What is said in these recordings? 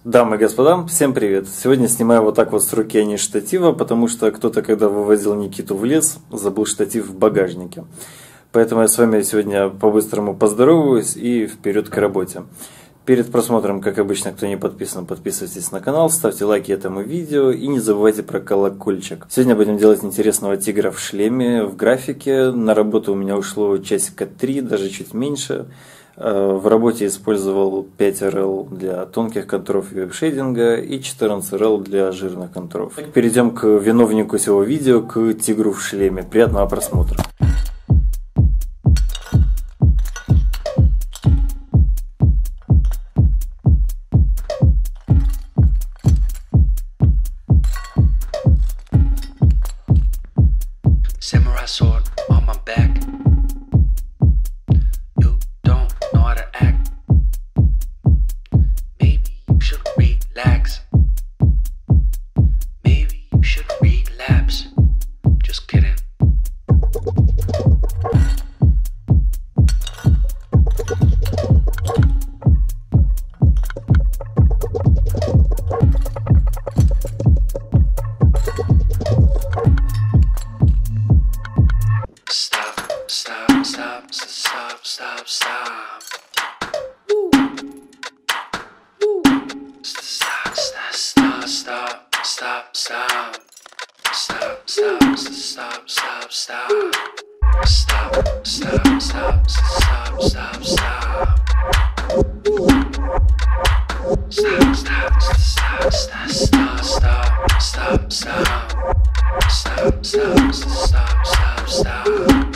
Дамы и господа, всем привет! Сегодня снимаю вот так вот с руки, а не штатива, потому что кто-то, когда вывозил Никиту в лес, забыл штатив в багажнике. Поэтому я с вами сегодня по-быстрому поздороваюсь и вперед к работе. Перед просмотром, как обычно, кто не подписан, подписывайтесь на канал, ставьте лайки этому видео и не забывайте про колокольчик. Сегодня будем делать интересного тигра в шлеме, в графике. На работу у меня ушло часика 3, даже чуть меньше. В работе использовал 5 RL для тонких контуров и веб-шейдинга и 14 RL для жирных контуров. Перейдем к виновнику всего видео, к тигру в шлеме. Приятного просмотра! Samurai sword on my back. You don't know how to act. Maybe you should relax. Maybe you should relapse. Just kidding. Stop, stop, stop, stop, stop, stop. Stop, stop, stop, stop, stop, stop. Stop, stop, stop, stop, stop. Stop, stop, stop, stop, stop, stop. Stop, stop, stop, stop, stop, stop, stop, stop. Stop, stop, stop, stop, stop.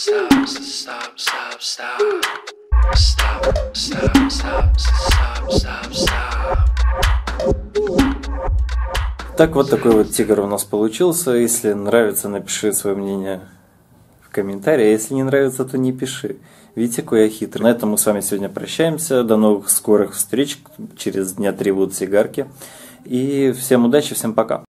stop, stop, stop, stop. Stop, stop, stop, stop, stop, stop. Так, вот такой вот тигр у нас получился. Если нравится, напиши свое мнение в комментарии. А если не нравится, то не пиши. Видите, какой я хитрый. На этом мы с вами сегодня прощаемся. До новых скорых встреч. Через дня 3 будут сигарки. И всем удачи, всем пока.